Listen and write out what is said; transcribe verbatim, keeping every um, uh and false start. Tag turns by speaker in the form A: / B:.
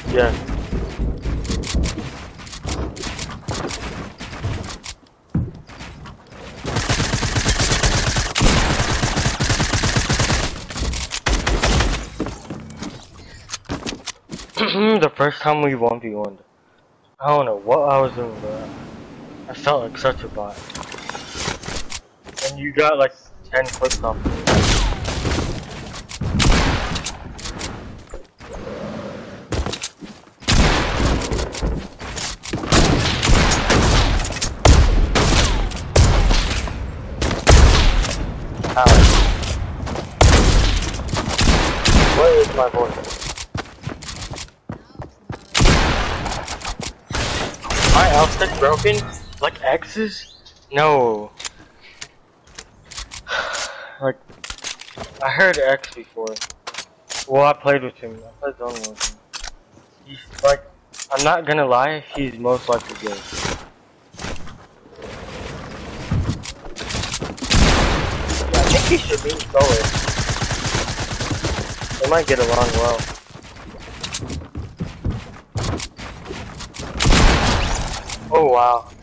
A: Yeah. The first time we one v one, I don't know what I was doing, but I felt like such a bot. And you got like ten clicks off of me. Ow. Where is my voice? My outfit broken? Like X's? No. Like, I heard X before. Well, I played with him. I played only with him. He's like, I'm not gonna lie, he's most likely good. Yeah, I think he should be slower. They might get along well. Oh wow.